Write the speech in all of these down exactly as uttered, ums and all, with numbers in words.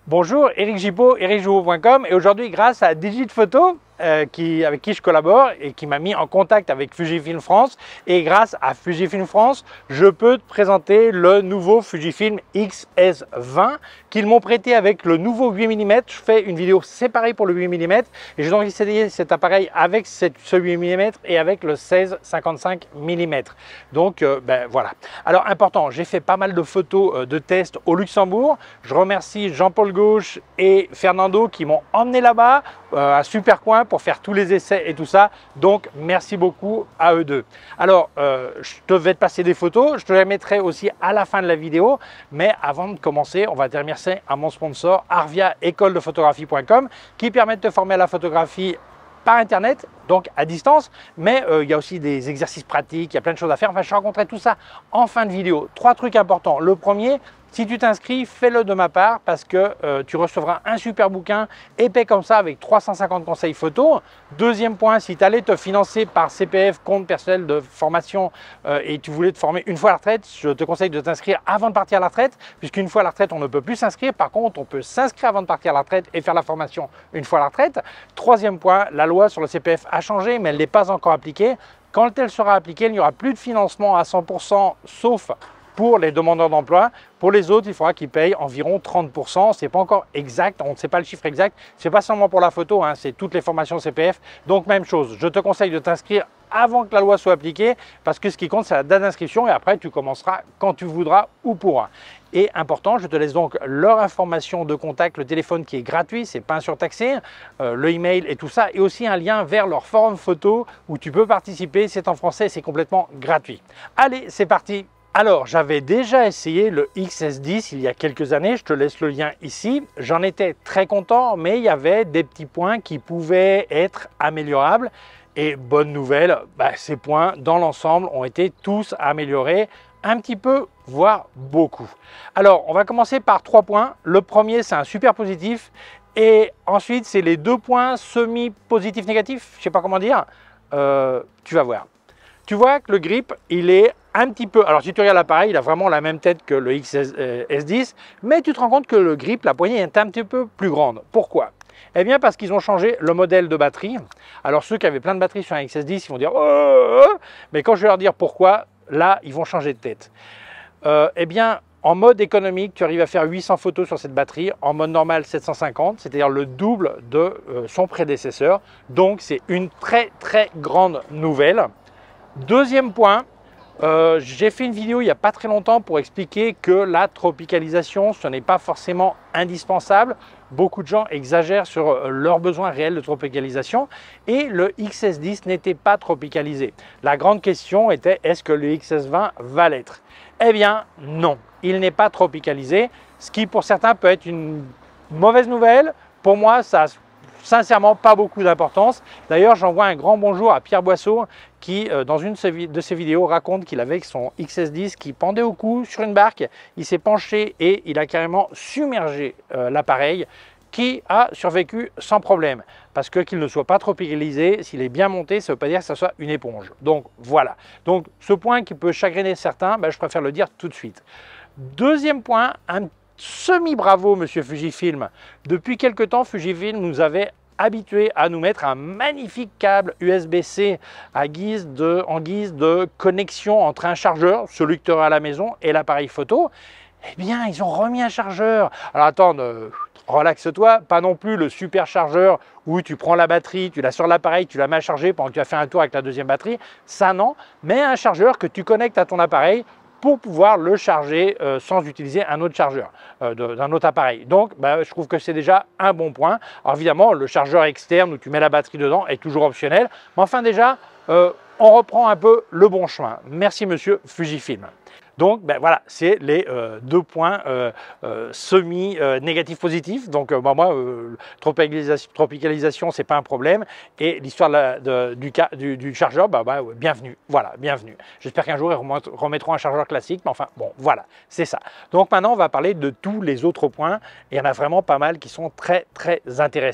Bonjour, Eric Gibaud, eric gibaud point com, et aujourd'hui grâce à Digitphoto, euh, qui, avec qui je collabore et qui m'a mis en contact avec Fujifilm France, et grâce à Fujifilm France, je peux te présenter le nouveau Fujifilm X S vingt qu'ils m'ont prêté avec le nouveau huit millimètres. Je fais une vidéo séparée pour le huit millimètres et je donc essayé cet appareil avec cette, ce huit millimètres et avec le seize cinquante-cinq millimètres. Donc euh, ben voilà. Alors important, j'ai fait pas mal de photos euh, de tests au Luxembourg. Je remercie Jean-Paul Gauche et Fernando qui m'ont emmené là-bas euh, à Supercoin pour faire tous les essais et tout ça. Donc merci beaucoup à eux deux. Alors euh, je te vais te passer des photos, je te les mettrai aussi à la fin de la vidéo, mais avant de commencer, on va te remercier à mon sponsor Arvia école de photographie point com qui permet de te former à la photographie par internet, donc à distance, mais euh, il y a aussi des exercices pratiques, il y a plein de choses à faire. Enfin, je te raconterai tout ça en fin de vidéo. Trois trucs importants. Le premier, si tu t'inscris, fais-le de ma part parce que euh, tu recevras un super bouquin épais comme ça avec trois cent cinquante conseils photos. Deuxième point, si tu allais te financer par C P F, compte personnel de formation, euh, et tu voulais te former une fois à la retraite, je te conseille de t'inscrire avant de partir à la retraite, puisqu'une fois à la retraite, on ne peut plus s'inscrire. Par contre, on peut s'inscrire avant de partir à la retraite et faire la formation une fois à la retraite. Troisième point, la loi sur le C P F a changé, mais elle n'est pas encore appliquée. Quand elle sera appliquée, il n'y aura plus de financement à cent pour cent, sauf pour les demandeurs d'emploi. Pour les autres, il faudra qu'ils payent environ trente pour cent. Ce n'est pas encore exact, on ne sait pas le chiffre exact. Ce n'est pas seulement pour la photo, hein, c'est toutes les formations C P F. Donc même chose, je te conseille de t'inscrire avant que la loi soit appliquée, parce que ce qui compte, c'est la date d'inscription et après, tu commenceras quand tu voudras ou pourras. Et important, je te laisse donc leur information de contact, le téléphone qui est gratuit, c'est pas un surtaxé, euh, le email et tout ça, et aussi un lien vers leur forum photo où tu peux participer. C'est en français, c'est complètement gratuit. Allez, c'est parti. Alors, j'avais déjà essayé le X S dix il y a quelques années, je te laisse le lien ici. J'en étais très content, mais il y avait des petits points qui pouvaient être améliorables. Et bonne nouvelle, bah, ces points dans l'ensemble ont été tous améliorés un petit peu, voire beaucoup. Alors, on va commencer par trois points. Le premier, c'est un super positif. Et ensuite, c'est les deux points semi-positifs négatifs, je ne sais pas comment dire. Euh, tu vas voir. Tu vois que le grip, il est un petit peu... Alors, si tu regardes l'appareil, il a vraiment la même tête que le X S dix, mais tu te rends compte que le grip, la poignée est un petit peu plus grande. Pourquoi? Eh bien, parce qu'ils ont changé le modèle de batterie. Alors, ceux qui avaient plein de batteries sur un X S dix, ils vont dire « Oh !» Mais quand je vais leur dire pourquoi, là, ils vont changer de tête. Euh, eh bien, en mode économique, tu arrives à faire huit cents photos sur cette batterie. En mode normal, sept cent cinquante, c'est-à-dire le double de euh, son prédécesseur. Donc, c'est une très, très grande nouvelle. Deuxième point, euh, j'ai fait une vidéo il n'y a pas très longtemps pour expliquer que la tropicalisation, ce n'est pas forcément indispensable. Beaucoup de gens exagèrent sur leurs besoins réels de tropicalisation et le X S dix n'était pas tropicalisé. La grande question était, est-ce que le X S vingt va l'être? Eh bien non, il n'est pas tropicalisé, ce qui pour certains peut être une mauvaise nouvelle. Pour moi, ça a sincèrement pas beaucoup d'importance. D'ailleurs, j'envoie un grand bonjour à Pierre Boisseau qui, dans une de ses vidéos, raconte qu'il avait son X S dix qui pendait au cou sur une barque. Il s'est penché et il a carrément submergé euh, l'appareil qui a survécu sans problème. Parce que qu'il ne soit pas tropicalisé, s'il est bien monté, ça ne veut pas dire que ça soit une éponge. Donc voilà. Donc ce point qui peut chagriner certains, ben, je préfère le dire tout de suite. Deuxième point, un semi-bravo, monsieur Fujifilm. Depuis quelque temps, Fujifilm nous avait habitués à nous mettre un magnifique câble U S B C à guise de, en guise de connexion entre un chargeur, celui que tu auras à la maison, et l'appareil photo. Eh bien, ils ont remis un chargeur. Alors attends, euh, relaxe-toi, pas non plus le super chargeur où tu prends la batterie, tu la sors de l'appareil, tu la mets à charger pendant que tu as fait un tour avec la deuxième batterie. Ça non, mais un chargeur que tu connectes à ton appareil pour pouvoir le charger euh, sans utiliser un autre chargeur euh, d'un autre appareil. Donc, bah, je trouve que c'est déjà un bon point. Alors évidemment, le chargeur externe où tu mets la batterie dedans est toujours optionnel. Mais enfin déjà, euh, on reprend un peu le bon chemin. Merci monsieur Fujifilm. Donc ben voilà, c'est les euh, deux points euh, euh, semi-négatifs euh, positifs. Donc euh, bah, moi, euh, tropicalisation, tropicalisation c'est pas un problème. Et l'histoire du, du, du chargeur, bah, bah, bienvenue. Voilà, bienvenue. J'espère qu'un jour, ils remettront un chargeur classique. Mais enfin, bon, voilà, c'est ça. Donc maintenant, on va parler de tous les autres points. Et il y en a vraiment pas mal qui sont très, très intéressants.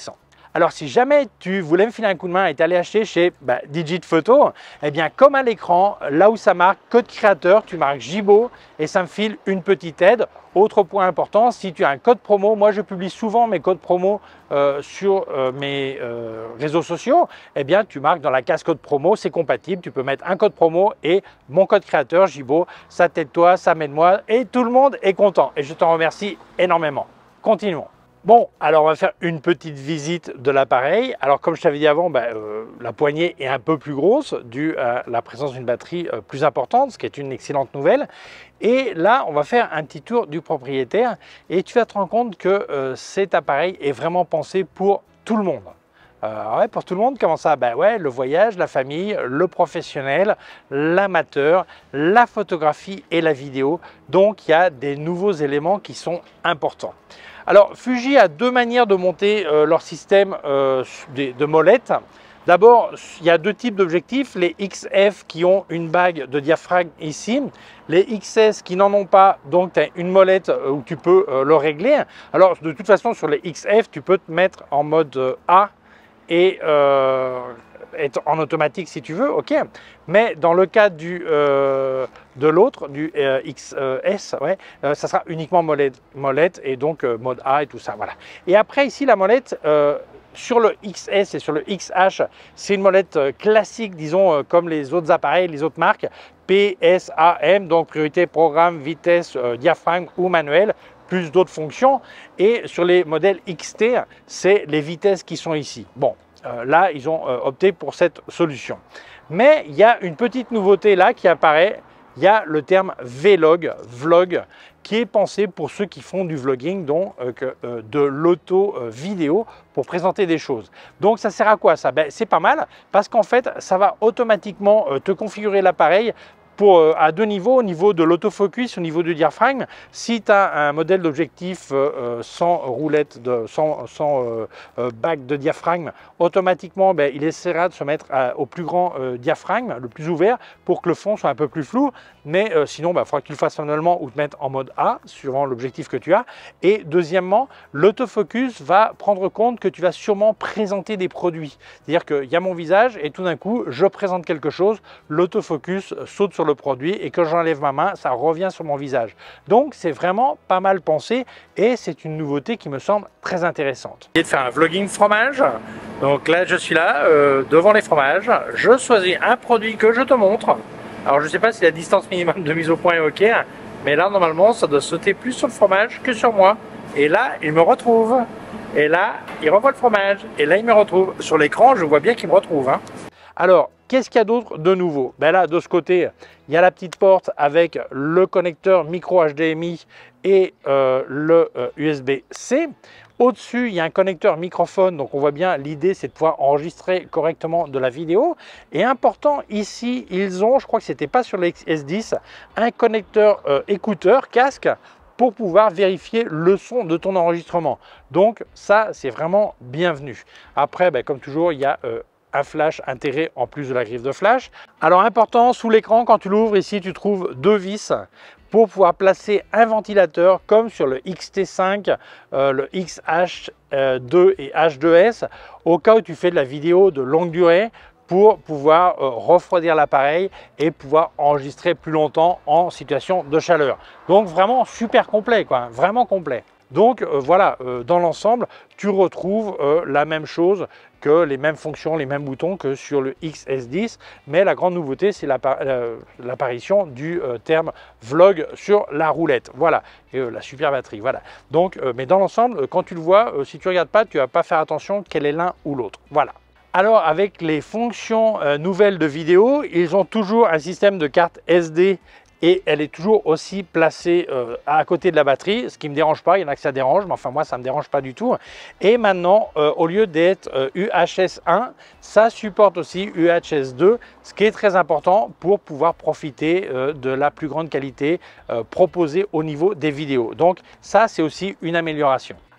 Alors si jamais tu voulais me filer un coup de main et t'aller acheter chez bah, Digit Photo, eh bien comme à l'écran, là où ça marque code créateur, tu marques Gibo et ça me file une petite aide. Autre point important, si tu as un code promo, moi je publie souvent mes codes promo euh, sur euh, mes euh, réseaux sociaux, eh bien tu marques dans la case code promo, c'est compatible, tu peux mettre un code promo et mon code créateur Gibo, ça t'aide toi, ça m'aide moi et tout le monde est content et je t'en remercie énormément. Continuons. Bon, alors on va faire une petite visite de l'appareil. Alors comme je t'avais dit avant, bah, euh, la poignée est un peu plus grosse due à la présence d'une batterie euh, plus importante, ce qui est une excellente nouvelle. Et là, on va faire un petit tour du propriétaire et tu vas te rendre compte que euh, cet appareil est vraiment pensé pour tout le monde. Euh, ouais, pour tout le monde, comment ça? Ben ouais, le voyage, la famille, le professionnel, l'amateur, la photographie et la vidéo. Donc, il y a des nouveaux éléments qui sont importants. Alors, Fuji a deux manières de monter euh, leur système euh, de, de molettes. D'abord, il y a deux types d'objectifs, les X F qui ont une bague de diaphragme ici, les X S qui n'en ont pas, donc tu as une molette où tu peux euh, le régler. Alors, de toute façon, sur les X F, tu peux te mettre en mode euh, A et euh, être en automatique si tu veux, ok. Mais dans le cas du, euh, de l'autre, du euh, X S, ouais, euh, ça sera uniquement molette, molette et donc euh, mode A et tout ça, voilà. Et après ici, la molette, euh, sur le X S et sur le X H, c'est une molette euh, classique, disons, euh, comme les autres appareils, les autres marques, P S A M, donc priorité, programme, vitesse, euh, diaphragme ou manuel, plus d'autres fonctions. Et sur les modèles X T, c'est les vitesses qui sont ici. Bon, euh, là, ils ont euh, opté pour cette solution. Mais il y a une petite nouveauté là qui apparaît. Il y a le terme Vlog, vlog, qui est pensé pour ceux qui font du vlogging, donc euh, que, euh, de l'auto euh, vidéo pour présenter des choses. Donc ça sert à quoi ça? Ben, c'est pas mal parce qu'en fait, ça va automatiquement euh, te configurer l'appareil Pour, euh, à deux niveaux, au niveau de l'autofocus, au niveau du diaphragme. Si tu as un modèle d'objectif euh, sans roulette, de, sans, sans euh, euh, bague de diaphragme, automatiquement ben, il essaiera de se mettre à, au plus grand euh, diaphragme, le plus ouvert, pour que le fond soit un peu plus flou. Mais euh, sinon, il ben, faudra que tu le fasses manuellement ou te mettre en mode A, suivant l'objectif que tu as. Et deuxièmement, l'autofocus va prendre compte que tu vas sûrement présenter des produits. C'est-à-dire qu'il y a mon visage et tout d'un coup, je présente quelque chose, l'autofocus saute sur le produit et quand j'enlève ma main, ça revient sur mon visage. Donc c'est vraiment pas mal pensé et c'est une nouveauté qui me semble très intéressante. J'ai de faire un vlogging fromage. Donc là je suis là euh, devant les fromages, je choisis un produit que je te montre. Alors je sais pas si la distance minimum de mise au point est ok, mais là normalement ça doit sauter plus sur le fromage que sur moi. Et là il me retrouve, et là il revoit le fromage, et là il me retrouve. Sur l'écran je vois bien qu'il me retrouve, hein. Alors, qu'est-ce qu'il y a d'autre de nouveau? Ben là, de ce côté, il y a la petite porte avec le connecteur micro H D M I et euh, le euh, U S B C. Au-dessus, il y a un connecteur microphone, donc on voit bien l'idée, c'est de pouvoir enregistrer correctement de la vidéo. Et important, ici, ils ont, je crois que c'était pas sur le S dix, un connecteur euh, écouteur, casque, pour pouvoir vérifier le son de ton enregistrement. Donc ça, c'est vraiment bienvenu. Après, ben, comme toujours, il y a euh, un flash intégré en plus de la griffe de flash. Alors important, sous l'écran, quand tu l'ouvres ici, tu trouves deux vis pour pouvoir placer un ventilateur comme sur le X T cinq, euh, le X H deux et H deux S, au cas où tu fais de la vidéo de longue durée, pour pouvoir euh, refroidir l'appareil et pouvoir enregistrer plus longtemps en situation de chaleur. Donc vraiment super complet, quoi, vraiment complet. Donc euh, voilà, euh, dans l'ensemble, tu retrouves euh, la même chose, que les mêmes fonctions, les mêmes boutons que sur le X S dix, mais la grande nouveauté, c'est l'apparition du euh, terme vlog sur la roulette. Voilà, et euh, la super batterie, voilà. Donc, euh, mais dans l'ensemble, quand tu le vois, euh, si tu ne regardes pas, tu ne vas pas faire attention quel est l'un ou l'autre. Voilà. Alors, avec les fonctions euh, nouvelles de vidéo, ils ont toujours un système de carte S D et elle est toujours aussi placée euh, à côté de la batterie, ce qui ne me dérange pas. Il y en a que ça dérange, mais enfin moi ça ne me dérange pas du tout. Et maintenant, euh, au lieu d'être euh, U H S un, ça supporte aussi U H S deux, ce qui est très important pour pouvoir profiter euh, de la plus grande qualité euh, proposée au niveau des vidéos. Donc ça, c'est aussi une amélioration.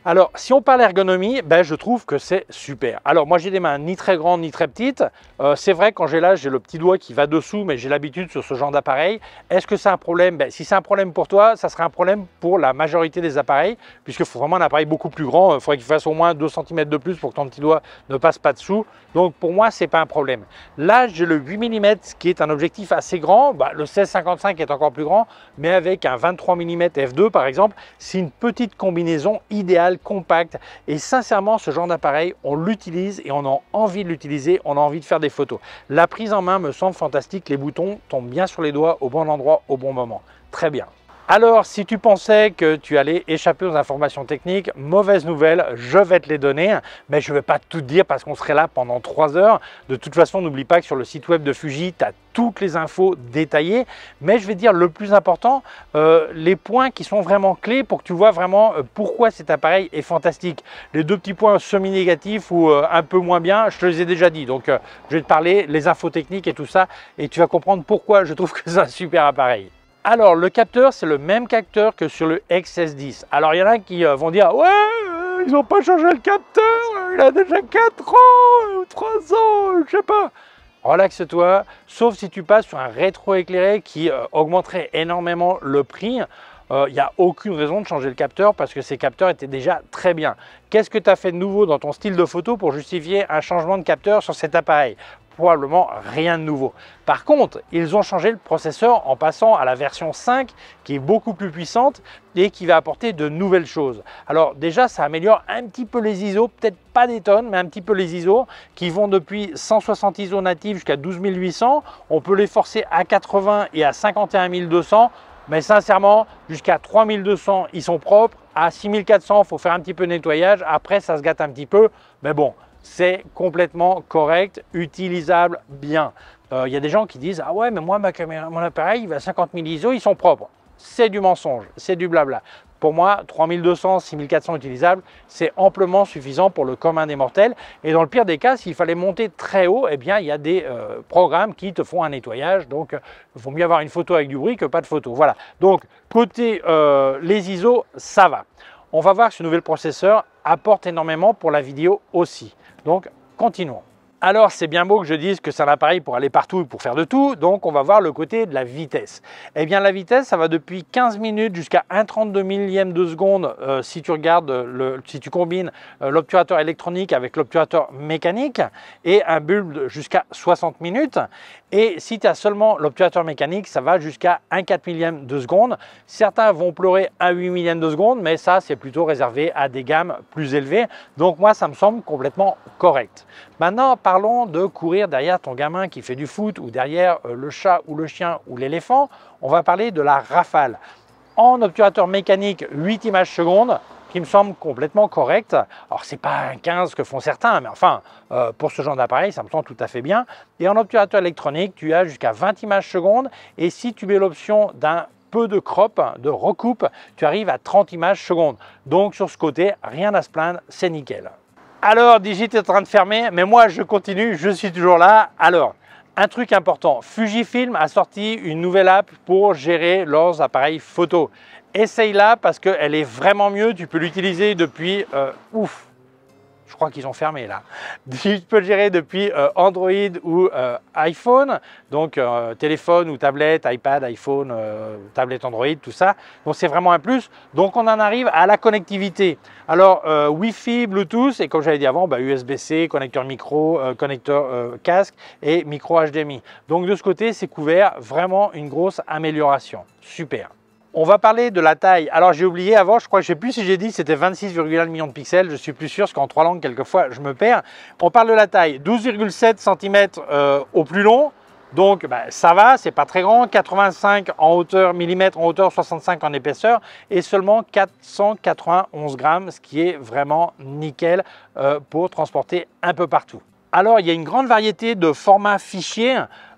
Alors, si on parle ergonomie, ben, je trouve que c'est super. Alors, moi, j'ai des mains ni très grandes ni très petites. Euh, c'est vrai, quand j'ai là, j'ai le petit doigt qui va dessous, mais j'ai l'habitude sur ce genre d'appareil. Est-ce que c'est un problème? Ben, si c'est un problème pour toi, ça serait un problème pour la majorité des appareils, puisqu'il faut vraiment un appareil beaucoup plus grand. Il faudrait qu'il fasse au moins deux centimètres de plus pour que ton petit doigt ne passe pas dessous. Donc, pour moi, ce n'est pas un problème. Là, j'ai le huit millimètres, qui est un objectif assez grand. Ben, le seize cinquante-cinq est encore plus grand, mais avec un vingt-trois millimètres f deux, par exemple, c'est une petite combinaison idéale, compact, et sincèrement ce genre d'appareil on l'utilise et on a envie de l'utiliser, on a envie de faire des photos. La prise en main me semble fantastique, les boutons tombent bien sur les doigts au bon endroit au bon moment, très bien. Alors, si tu pensais que tu allais échapper aux informations techniques, mauvaise nouvelle, je vais te les donner, mais je ne vais pas tout te dire parce qu'on serait là pendant trois heures. De toute façon, n'oublie pas que sur le site web de Fuji, tu as toutes les infos détaillées, mais je vais dire le plus important, euh, les points qui sont vraiment clés pour que tu vois vraiment euh, pourquoi cet appareil est fantastique. Les deux petits points semi-négatifs ou euh, un peu moins bien, je te les ai déjà dit, donc euh, je vais te parler les infos techniques et tout ça, et tu vas comprendre pourquoi je trouve que c'est un super appareil. Alors, le capteur, c'est le même capteur que sur le X S dix. Alors, il y en a qui euh, vont dire « Ouais, euh, ils n'ont pas changé le capteur, il a déjà quatre ans ou trois ans, je sais pas. » Relaxe-toi, sauf si tu passes sur un rétro-éclairé qui euh, augmenterait énormément le prix. Il euh, n'y a aucune raison de changer le capteur parce que ces capteurs étaient déjà très bien. Qu'est-ce que tu as fait de nouveau dans ton style de photo pour justifier un changement de capteur sur cet appareil? Probablement rien de nouveau. Par contre, ils ont changé le processeur en passant à la version cinq qui est beaucoup plus puissante et qui va apporter de nouvelles choses. Alors déjà, ça améliore un petit peu les I S O, peut-être pas des tonnes, mais un petit peu les I S O qui vont depuis cent soixante I S O natifs jusqu'à douze mille huit cents. On peut les forcer à quatre-vingts et à cinquante et un mille deux cents, mais sincèrement, jusqu'à trois mille deux cents, ils sont propres. À six mille quatre cents, il faut faire un petit peu de nettoyage. Après, ça se gâte un petit peu, mais bon, c'est complètement correct, utilisable bien. Il euh, y a des gens qui disent « Ah ouais, mais moi, ma caméra, mon appareil, il va à cinquante mille I S O, ils sont propres. » C'est du mensonge, c'est du blabla. Pour moi, trois mille deux cents, six mille quatre cents utilisables, c'est amplement suffisant pour le commun des mortels. Et dans le pire des cas, s'il fallait monter très haut, eh bien, il y a des euh, programmes qui te font un nettoyage. Donc, il euh, vaut mieux avoir une photo avec du bruit que pas de photo. Voilà. Donc, côté euh, les I S O, ça va. On va voir que ce nouvel processeur apporte énormément pour la vidéo aussi. Donc, continuons. Alors, c'est bien beau que je dise que c'est un appareil pour aller partout et pour faire de tout, donc on va voir le côté de la vitesse. Eh bien, la vitesse, ça va depuis quinze minutes jusqu'à un trente-deux millième de seconde euh, si tu regardes, le, si tu combines euh, l'obturateur électronique avec l'obturateur mécanique et un bulbe jusqu'à soixante minutes. Et si tu as seulement l'obturateur mécanique, ça va jusqu'à un quatre millième de seconde. Certains vont pleurer un huit millième de seconde, mais ça, c'est plutôt réservé à des gammes plus élevées. Donc moi, ça me semble complètement correct. Maintenant, parlons de courir derrière ton gamin qui fait du foot ou derrière euh, le chat ou le chien ou l'éléphant. On va parler de la rafale. En obturateur mécanique, huit images secondes, qui me semble complètement correct. Alors, ce n'est pas un quinze que font certains, mais enfin, euh, pour ce genre d'appareil, ça me semble tout à fait bien. Et en obturateur électronique, tu as jusqu'à vingt images secondes. Et si tu mets l'option d'un peu de crop, de recoupe, tu arrives à trente images secondes. Donc, sur ce côté, rien à se plaindre, c'est nickel. Alors, Digit est en train de fermer, mais moi, je continue, je suis toujours là. Alors, un truc important, Fujifilm a sorti une nouvelle app pour gérer leurs appareils photo. Essaye-la parce qu'elle est vraiment mieux, tu peux l'utiliser depuis, euh, ouf, je crois qu'ils ont fermé là. Tu peux le gérer depuis euh, Android ou euh, iPhone, donc euh, téléphone ou tablette, iPad, iPhone, euh, tablette Android, tout ça. Donc c'est vraiment un plus. Donc on en arrive à la connectivité. Alors euh, Wi-Fi, Bluetooth et comme j'avais dit avant, bah, U S B C, connecteur micro, euh, connecteur euh, casque et micro H D M I. Donc de ce côté, c'est couvert, vraiment une grosse amélioration. Super. On va parler de la taille. Alors j'ai oublié avant, je crois, je ne sais plus si j'ai dit c'était vingt-six virgule un millions de pixels, je suis plus sûr parce qu'en trois langues quelquefois je me perds. On parle de la taille, douze virgule sept centimètres euh, au plus long, donc bah, ça va, c'est pas très grand, quatre-vingt-cinq en hauteur, millimètres en hauteur, soixante-cinq en épaisseur et seulement quatre cent quatre-vingt-onze grammes, ce qui est vraiment nickel euh, pour transporter un peu partout. Alors il y a une grande variété de formats fichiers.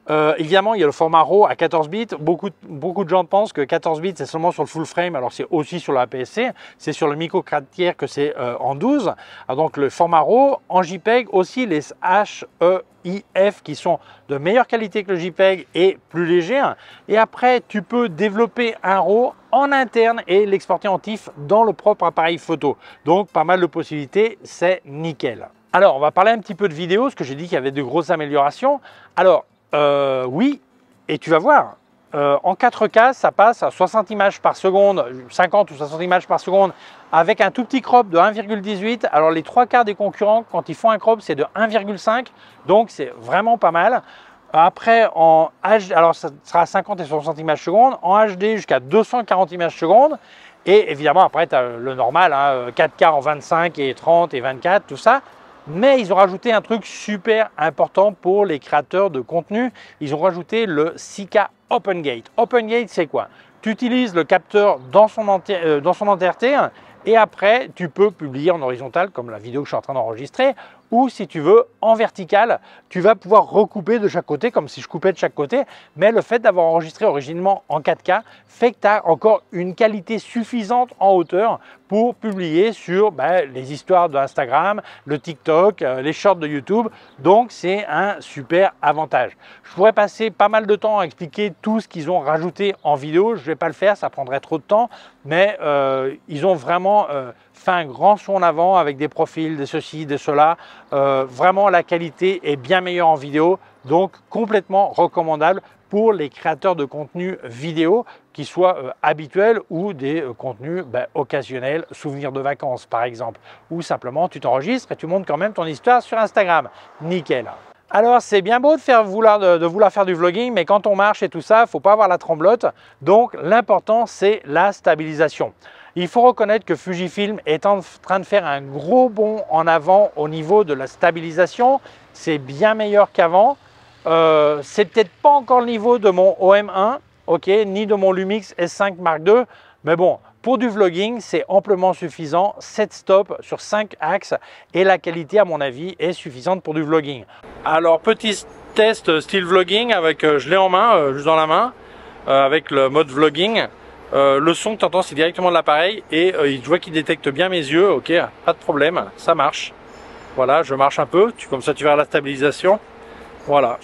Euh, évidemment, il y a le format RAW à quatorze bits. Beaucoup, beaucoup de gens pensent que quatorze bits, c'est seulement sur le full frame. Alors, c'est aussi sur la A P S C. C'est sur le micro quatre tiers que c'est euh, en douze. Alors, donc, le format RAW, en JPEG, aussi les H E I F qui sont de meilleure qualité que le JPEG et plus léger. Et après, tu peux développer un RAW en interne et l'exporter en T I F F dans le propre appareil photo. Donc, pas mal de possibilités, c'est nickel. Alors, on va parler un petit peu de vidéo, parce que j'ai dit qu'il y avait de grosses améliorations. Alors, Euh, oui, et tu vas voir, euh, en quatre K, ça passe à soixante images par seconde, cinquante ou soixante images par seconde, avec un tout petit crop de un virgule dix-huit. Alors les trois quarts des concurrents, quand ils font un crop, c'est de un virgule cinq, donc c'est vraiment pas mal. Après, en H D, alors ça sera cinquante et soixante images secondes, en H D jusqu'à deux cent quarante images secondes. Et évidemment, après, tu as le normal, hein, quatre K en vingt-cinq et trente et vingt-quatre, tout ça. Mais ils ont rajouté un truc super important pour les créateurs de contenu. Ils ont rajouté le six K OpenGate. OpenGate, c'est quoi? Tu utilises le capteur dans son, enti euh, dans son entièreté et après, tu peux publier en horizontal, comme la vidéo que je suis en train d'enregistrer, ou si tu veux, en vertical, tu vas pouvoir recouper de chaque côté, comme si je coupais de chaque côté. Mais le fait d'avoir enregistré originellement en quatre K fait que tu as encore une qualité suffisante en hauteur pour publier sur ben, les histoires d'Instagram, le TikTok, euh, les shorts de YouTube. Donc, c'est un super avantage. Je pourrais passer pas mal de temps à expliquer tout ce qu'ils ont rajouté en vidéo. Je ne vais pas le faire, ça prendrait trop de temps. Mais euh, ils ont vraiment euh, fait un grand saut en avant avec des profils, des ceci, des cela. Euh, vraiment, la qualité est bien meilleure en vidéo. Donc, complètement recommandable pour les créateurs de contenu vidéo, qui soient euh, habituels ou des euh, contenus ben, occasionnels, souvenirs de vacances par exemple, ou simplement tu t'enregistres et tu montes quand même ton histoire sur Instagram. Nickel. Alors c'est bien beau de, faire vouloir, de, de vouloir faire du vlogging, mais quand on marche et tout ça, il ne faut pas avoir la tremblote. Donc l'important c'est la stabilisation. Il faut reconnaître que Fujifilm est en train de faire un gros bond en avant au niveau de la stabilisation. C'est bien meilleur qu'avant. Euh, c'est peut-être pas encore le niveau de mon O M un, ok, ni de mon Lumix S cinq Mark deux, mais bon, pour du vlogging, c'est amplement suffisant. sept stops sur cinq axes et la qualité, à mon avis, est suffisante pour du vlogging. Alors, petit test style vlogging avec, euh, je l'ai en main, euh, juste dans la main, euh, avec le mode vlogging. Euh, le son que tu entends, c'est directement de l'appareil et euh, je vois qu'il détecte bien mes yeux, ok, pas de problème, ça marche. Voilà, je marche un peu, tu, comme ça tu verras la stabilisation. Voilà.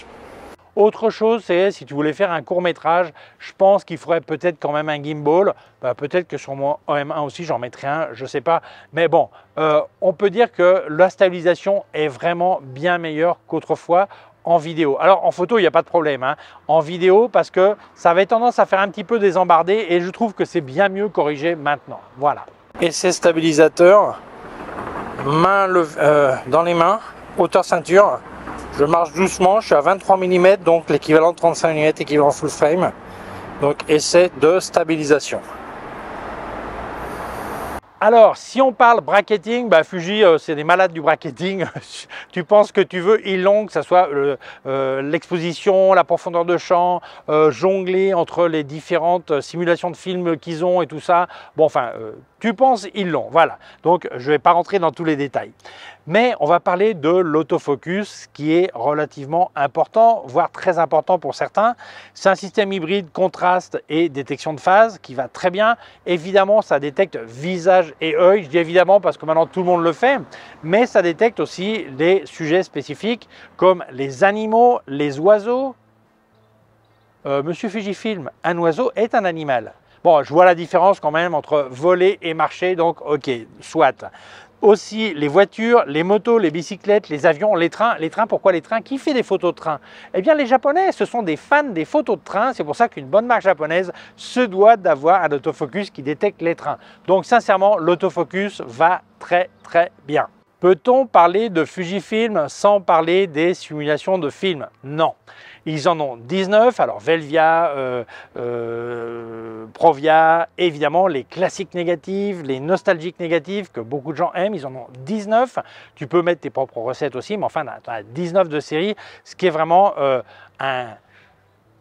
Autre chose, c'est si tu voulais faire un court métrage, je pense qu'il faudrait peut-être quand même un gimbal. Bah, peut-être que sur mon O M un aussi, j'en mettrai un, je ne sais pas. Mais bon, euh, on peut dire que la stabilisation est vraiment bien meilleure qu'autrefois en vidéo. Alors en photo, il n'y a pas de problème. Hein. En vidéo, parce que ça avait tendance à faire un petit peu désembardé et je trouve que c'est bien mieux corrigé maintenant. Voilà. Et ces stabilisateurs, main euh, dans les mains, hauteur ceinture. Je marche doucement, je suis à vingt-trois millimètres, donc l'équivalent de trente-cinq millimètres, équivalent full frame. Donc essai de stabilisation. Alors, si on parle bracketing, bah Fuji, euh, c'est des malades du bracketing. Tu penses que tu veux, ils l'ont, que ce soit euh, l'exposition, la profondeur de champ, euh, jongler entre les différentes simulations de films qu'ils ont et tout ça. Bon, enfin, euh, tu penses, ils l'ont, voilà. Donc, je ne vais pas rentrer dans tous les détails. Mais on va parler de l'autofocus qui est relativement important, voire très important pour certains. C'est un système hybride contraste et détection de phase qui va très bien. Évidemment, ça détecte visage et œil. Je dis évidemment parce que maintenant tout le monde le fait, mais ça détecte aussi des sujets spécifiques comme les animaux, les oiseaux. Euh, Monsieur Fujifilm, un oiseau est un animal. Bon, je vois la différence quand même entre voler et marcher, donc ok, soit. Aussi les voitures, les motos, les bicyclettes, les avions, les trains. Les trains, pourquoi les trains? Qui fait des photos de trains? Eh bien les Japonais, ce sont des fans des photos de trains. C'est pour ça qu'une bonne marque japonaise se doit d'avoir un autofocus qui détecte les trains. Donc sincèrement, l'autofocus va très très bien. Peut-on parler de Fujifilm sans parler des simulations de films? Non. Ils en ont dix-neuf, alors Velvia, euh, euh, Provia, évidemment les classiques négatives, les nostalgiques négatives que beaucoup de gens aiment, ils en ont dix-neuf. Tu peux mettre tes propres recettes aussi, mais enfin, tu as dix-neuf de série, ce qui est vraiment euh, un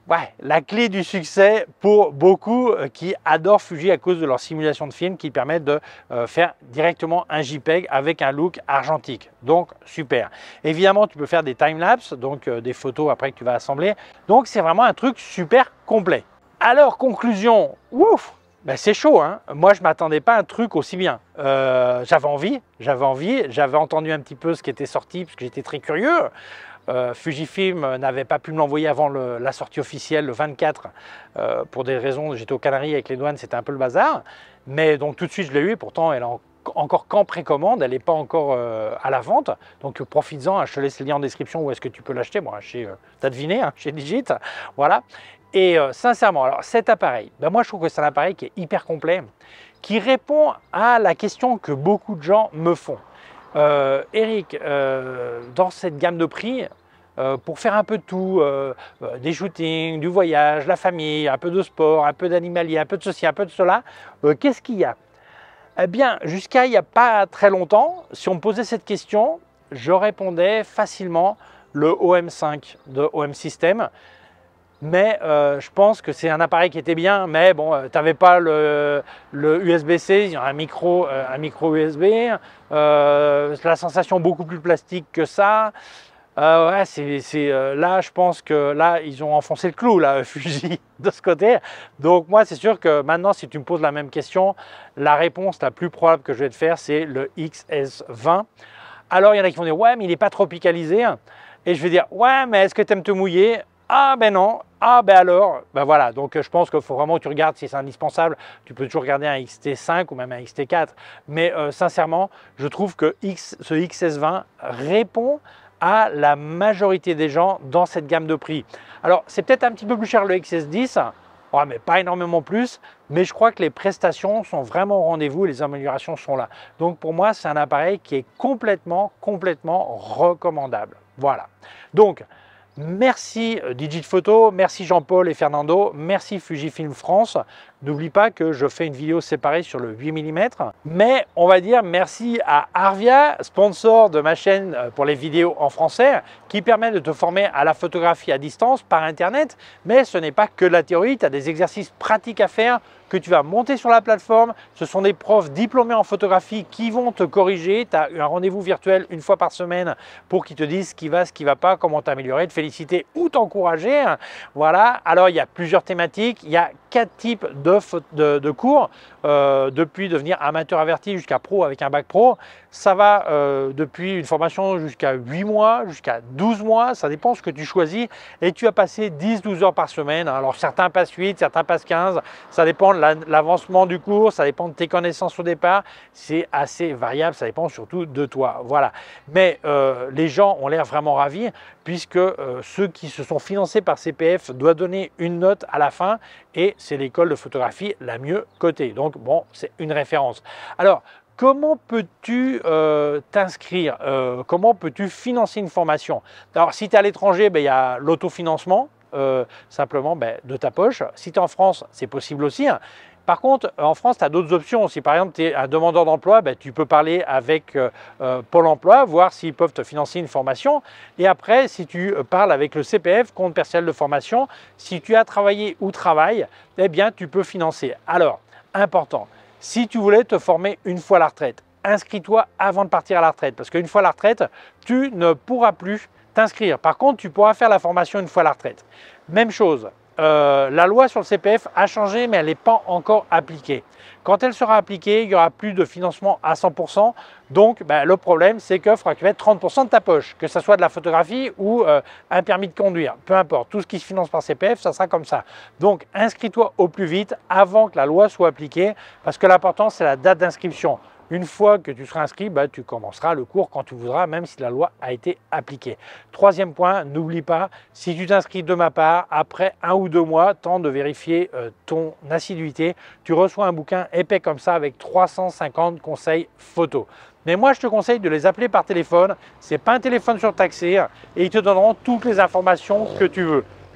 Ouais, la clé du succès pour beaucoup qui adorent Fuji à cause de leur simulation de film qui permettent de euh, faire directement un JPEG avec un look argentique. Donc, super. Évidemment, tu peux faire des time-lapse, donc euh, des photos après que tu vas assembler. Donc, c'est vraiment un truc super complet. Alors, conclusion, ouf, ben, c'est chaud, hein. Moi, je ne m'attendais pas à un truc aussi bien. Euh, j'avais envie, j'avais envie, j'avais entendu un petit peu ce qui était sorti parce que j'étais très curieux. Euh, Fujifilm n'avait pas pu me l'envoyer avant le, la sortie officielle le vingt-quatre euh, pour des raisons, j'étais aux Canaries avec les douanes, c'était un peu le bazar. Mais donc tout de suite je l'ai eu et pourtant elle est en, encore qu'en précommande, elle n'est pas encore euh, à la vente. Donc profites-en, hein, je te laisse le lien en description où est-ce que tu peux l'acheter. Bon, chez, euh, t'as deviné, hein, chez Digit, voilà. Et euh, sincèrement, alors cet appareil, ben moi je trouve que c'est un appareil qui est hyper complet, qui répond à la question que beaucoup de gens me font. Euh, Eric, euh, dans cette gamme de prix, euh, pour faire un peu de tout, euh, euh, des shootings, du voyage, la famille, un peu de sport, un peu d'animalier, un peu de ceci, un peu de cela, euh, qu'est-ce qu'il y a? Eh bien, jusqu'à il n'y a pas très longtemps, si on me posait cette question, je répondais facilement le O M cinq de O M System. Mais euh, je pense que c'est un appareil qui était bien, mais bon, euh, tu n'avais pas le, le U S B C, il y a un micro, euh, un micro U S B, euh, la sensation beaucoup plus plastique que ça. Euh, ouais, c'est, c'est, euh, là, je pense que là, ils ont enfoncé le clou, là, Fuji, de ce côté. Donc moi, c'est sûr que maintenant, si tu me poses la même question, la réponse la plus probable que je vais te faire, c'est le X S vingt. Alors, il y en a qui vont dire, ouais, mais il n'est pas tropicalisé. Et je vais dire, ouais, mais est-ce que tu aimes te mouiller? Ah ben non, ah ben alors, ben voilà, donc je pense qu'il faut vraiment que tu regardes si c'est indispensable. Tu peux toujours regarder un X T cinq ou même un X T quatre, mais euh, sincèrement, je trouve que X, ce X S vingt répond à la majorité des gens dans cette gamme de prix. Alors, c'est peut-être un petit peu plus cher le X S dix, ouais, mais pas énormément plus, mais je crois que les prestations sont vraiment au rendez-vous et les améliorations sont là. Donc pour moi, c'est un appareil qui est complètement, complètement recommandable. Voilà, donc merci Digit Photo, merci Jean-Paul et Fernando, merci Fujifilm France. N'oublie pas que je fais une vidéo séparée sur le huit millimètres. Mais on va dire merci à Arvia, sponsor de ma chaîne pour les vidéos en français, qui permet de te former à la photographie à distance par Internet. Mais ce n'est pas que de la théorie, tu as des exercices pratiques à faire que tu vas monter sur la plateforme. Ce sont des profs diplômés en photographie qui vont te corriger. Tu as un rendez-vous virtuel une fois par semaine pour qu'ils te disent ce qui va, ce qui ne va pas, comment t'améliorer, te féliciter ou t'encourager. Voilà, alors il y a plusieurs thématiques, il y a quatre types de De, de, de cours, euh, depuis devenir amateur averti jusqu'à pro avec un bac pro. Ça va euh, depuis une formation jusqu'à huit mois, jusqu'à douze mois, ça dépend ce que tu choisis. Et tu as passé dix douze heures par semaine. Alors certains passent huit, certains passent quinze. Ça dépend de l'avancement du cours, ça dépend de tes connaissances au départ. C'est assez variable, ça dépend surtout de toi. Voilà. Mais euh, les gens ont l'air vraiment ravis puisque euh, ceux qui se sont financés par C P F doivent donner une note à la fin et c'est l'école de photographie la mieux cotée. Donc bon, c'est une référence. Alors, comment peux-tu euh, t'inscrire? euh, Comment peux-tu financer une formation? Alors, si tu es à l'étranger, ben, il y a l'autofinancement, euh, simplement ben, de ta poche. Si tu es en France, c'est possible aussi. Hein. Par contre, en France, tu as d'autres options. Si par exemple, tu es un demandeur d'emploi, ben, tu peux parler avec euh, euh, Pôle emploi, voir s'ils peuvent te financer une formation. Et après, si tu parles avec le C P F, compte personnel de formation, si tu as travaillé ou travailles, eh bien, tu peux financer. Alors, important, si tu voulais te former une fois à la retraite, inscris-toi avant de partir à la retraite. Parce qu'une fois à la retraite, tu ne pourras plus t'inscrire. Par contre, tu pourras faire la formation une fois à la retraite. Même chose. Euh, la loi sur le C P F a changé, mais elle n'est pas encore appliquée. Quand elle sera appliquée, il n'y aura plus de financement à cent pour cent. Donc, ben, le problème, c'est qu'il faudra que tu mettes trente pour cent de ta poche, que ce soit de la photographie ou euh, un permis de conduire. Peu importe, tout ce qui se finance par C P F, ça sera comme ça. Donc, inscris-toi au plus vite avant que la loi soit appliquée, parce que l'important, c'est la date d'inscription. Une fois que tu seras inscrit, bah, tu commenceras le cours quand tu voudras, même si la loi a été appliquée. Troisième point, n'oublie pas, si tu t'inscris de ma part, après un ou deux mois, temps de vérifier euh, ton assiduité, tu reçois un bouquin épais comme ça avec trois cent cinquante conseils photos. Mais moi, je te conseille de les appeler par téléphone. Ce n'est pas un téléphone surtaxé et ils te donneront toutes les informations que tu veux.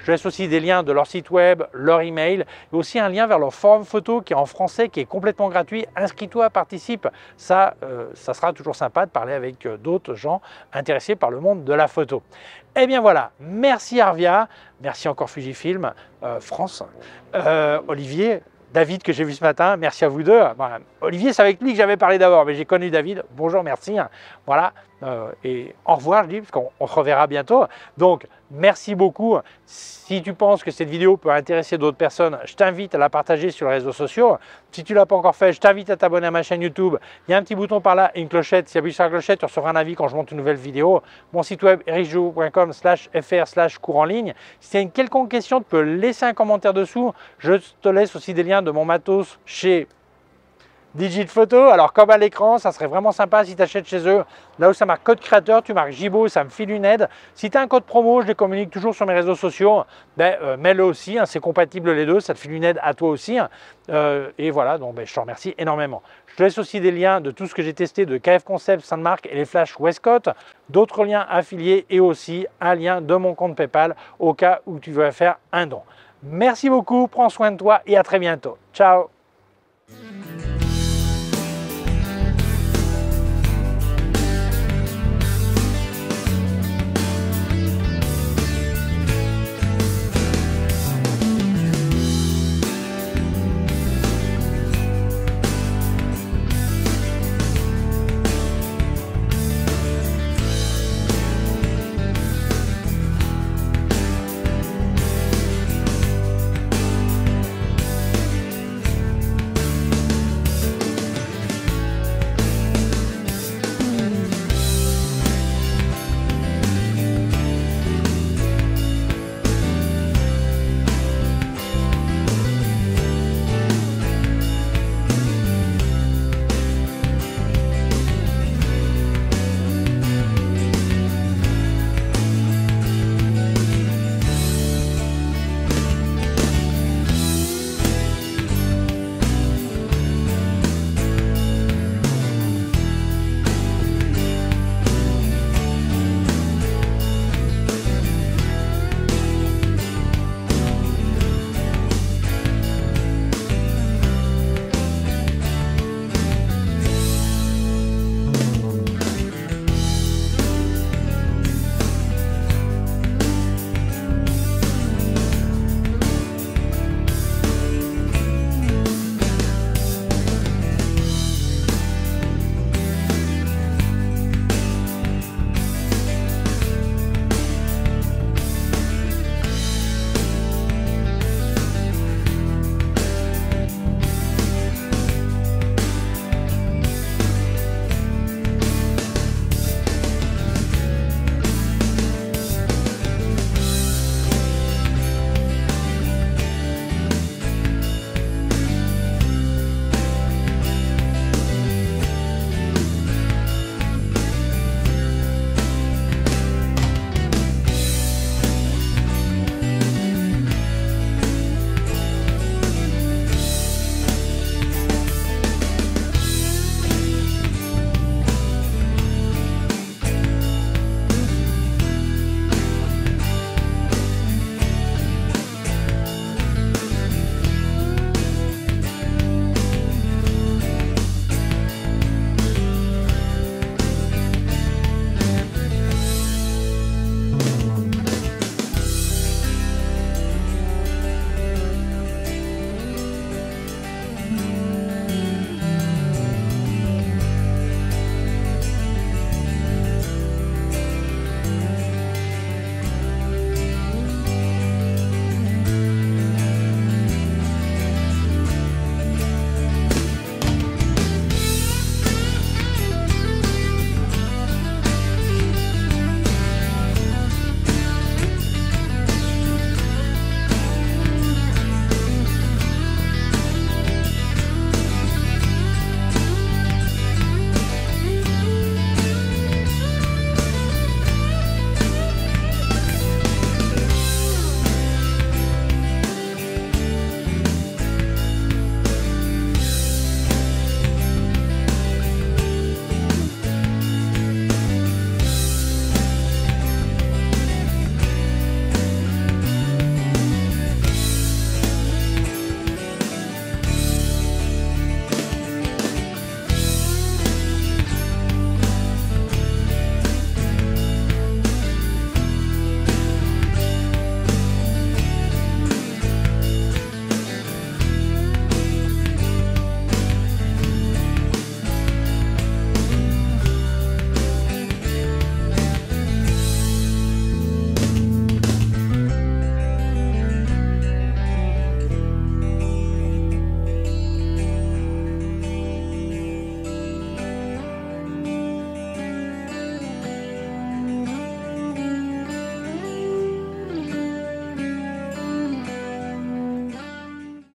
Je laisse aussi des liens de leur site web, leur email et aussi un lien vers leur forum photo qui est en français, qui est complètement gratuit. Inscris-toi, participe. Ça, euh, ça sera toujours sympa de parler avec d'autres gens intéressés par le monde de la photo. Et bien voilà, merci Arvia, merci encore Fujifilm euh, France, euh, Olivier, David que j'ai vu ce matin, merci à vous deux. Bon, Olivier, c'est avec lui que j'avais parlé d'abord, mais j'ai connu David. Bonjour, merci. Voilà, euh, et au revoir, je dis, parce qu'on se reverra bientôt. Donc, merci beaucoup. Si tu penses que cette vidéo peut intéresser d'autres personnes, je t'invite à la partager sur les réseaux sociaux. Si tu ne l'as pas encore fait, je t'invite à t'abonner à ma chaîne YouTube. Il y a un petit bouton par là et une clochette. Si tu appuies sur la clochette, tu recevras un avis quand je monte une nouvelle vidéo. Mon site web erichjou point com slash fr slash cours en ligne. Si tu as une quelconque question, tu peux laisser un commentaire dessous. Je te laisse aussi des liens de mon matos chez Digit Photo. Alors comme à l'écran, ça serait vraiment sympa si tu achètes chez eux. Là où ça marque code créateur, tu marques Gibo, ça me file une aide. Si tu as un code promo, je les communique toujours sur mes réseaux sociaux. Ben, euh, mets-le aussi, hein, c'est compatible les deux, ça te file une aide à toi aussi. Hein. Euh, et voilà, donc ben, je te remercie énormément. Je te laisse aussi des liens de tout ce que j'ai testé de K F Concept, Sandmark et les Flash Westcott. D'autres liens affiliés et aussi un lien de mon compte PayPal au cas où tu veux faire un don. Merci beaucoup, prends soin de toi et à très bientôt. Ciao.